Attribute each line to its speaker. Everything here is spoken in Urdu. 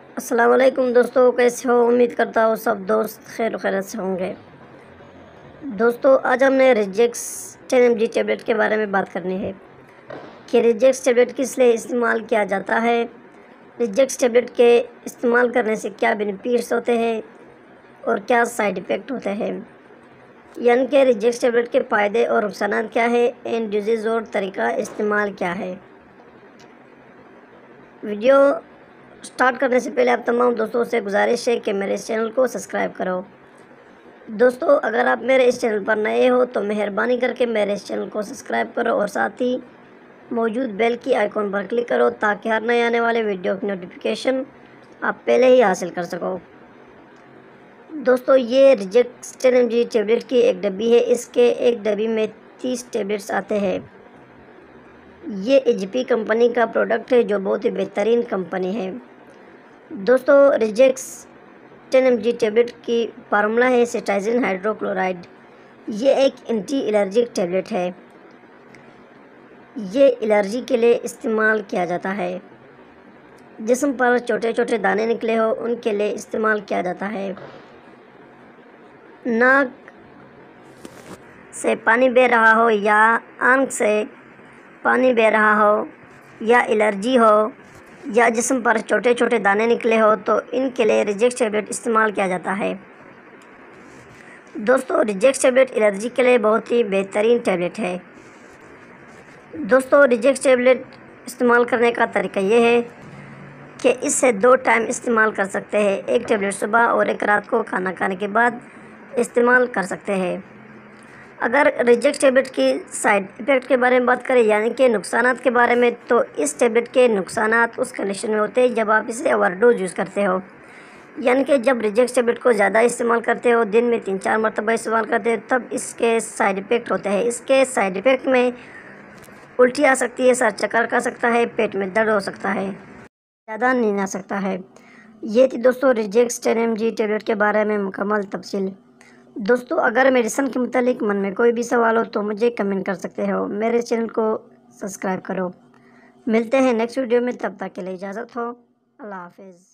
Speaker 1: السلام علیکم دوستو، کیسے ہو؟ امید کرتا ہوں سب دوست خیر و خیریت سے ہوں گے۔ دوستو آج ہم نے ریجیکس 10 mg ٹیبلٹ کے بارے میں بات کرنی ہے کہ ریجیکس ٹیبلٹ کس لیے استعمال کیا جاتا ہے، ریجیکس ٹیبلٹ کے استعمال کرنے سے کیا بینیفٹس ہوتے ہیں اور کیا سائیڈ ایفیکٹ ہوتے ہیں، یعنی کہ ریجیکس ٹیبلٹ کے فائدے اور نقصانات کیا ہے، اینڈ ڈیزیز اور طریقہ استعمال کیا ہے۔ ویڈیو سٹارٹ کرنے سے پہلے آپ تمام دوستوں سے گزارش ہے کہ میرے اس چینل کو سبسکرائب کرو۔ دوستو اگر آپ میرے اس چینل پر نئے ہو تو مہربانی کر کے میرے اس چینل کو سبسکرائب کرو اور ساتھ ہی موجود بیل کی آئیکن پر کلک کرو تاکہ ہر نئے آنے والے ویڈیو کی نوٹیفیکیشن آپ پہلے ہی حاصل کر سکو۔ دوستو یہ ریجیکس 10 mg ٹیبلٹ کی ایک ڈبی ہے، اس کے ایک ڈبی میں 30 ٹیبلٹس آتے ہیں۔ یہ ایچ پی کمپنی کا پروڈکٹ ہے جو بہت ہی بہترین کمپنی ہے۔ دوستو ریجیکس 10 mg ٹیبلٹ کی فارمولہ ہے سٹائزن ہائیڈروکلورائڈ۔ یہ ایک اینٹی الرجک ٹیبلٹ ہے، یہ الرجی کے لیے استعمال کیا جاتا ہے۔ جسم پر چھوٹے چھوٹے دانے نکلے ہو ان کے لیے استعمال کیا جاتا ہے۔ ناک سے پانی بہہ رہا ہو یا آنکھ سے پانی بہہ رہا ہو یا الرجی ہو یا جسم پر چھوٹے چھوٹے دانے نکلے ہو تو ان کے لیے ریجیکس ٹیبلٹ استعمال کیا جاتا ہے۔ دوستو ریجیکس ٹیبلٹ الرجی کے لیے بہت ہی بہترین ٹیبلٹ ہے۔ دوستو ریجیکس ٹیبلٹ استعمال کرنے کا طریقہ یہ ہے کہ اس سے 2 ٹائم استعمال کر سکتے ہیں، ایک ٹیبلٹ صبح اور ایک رات کو کھانا کھانے کے بعد استعمال کر سکتے ہیں۔ اگر ریجیکس ٹیبلٹ کی سائیڈ ایفیکٹ کے بارے میں بات کریں یعنی کہ نقصانات کے بارے میں، تو اس ٹیبلٹ کے نقصانات اس کنڈیشن میں ہوتے ہیں جب آپ اسے اوور ڈوز یوز کرتے ہو، یعنی کہ جب ریجیکس ٹیبلٹ کو زیادہ استعمال کرتے ہو، دن میں 3-4 مرتبہ استعمال کرتے ہو، تب اس کے سائیڈ ایفیکٹ ہوتے ہیں۔ اس کے سائیڈ ایفیکٹ میں الٹی آ سکتی ہے، سر چکر کھا سکتا ہے، پیٹ میں درد ہو سکتا ہے، زیادہ نیند آ سکتا ہے۔ یہ تھی دوستو ریجیکس 10 mg ٹیبلٹ کے بارے میں مکمل تفصیل۔ دوستو اگر میڈیسن کے متعلق من میں کوئی بھی سوال ہو تو مجھے کمنٹ کر سکتے ہو، میرے چینل کو سبسکرائب کرو۔ ملتے ہیں نیکسٹ ویڈیو میں، تب تک کے لیے اجازت ہو، اللہ حافظ۔